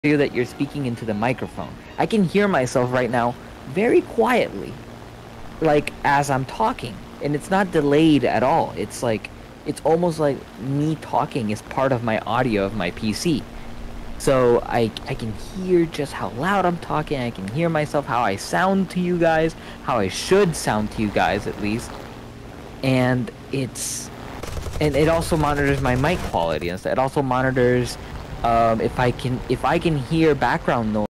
you that you're speaking into the microphone. I can hear myself right now very quietly, like as I'm talking, and it's not delayed at all. It's like it's almost like me talking is part of my audio of my PC. So I can hear just how loud I'm talking. I can hear myself, how I sound to you guys, how I should sound to you guys at least. And it also monitors my mic quality and stuff. It also monitors if I can hear background noise.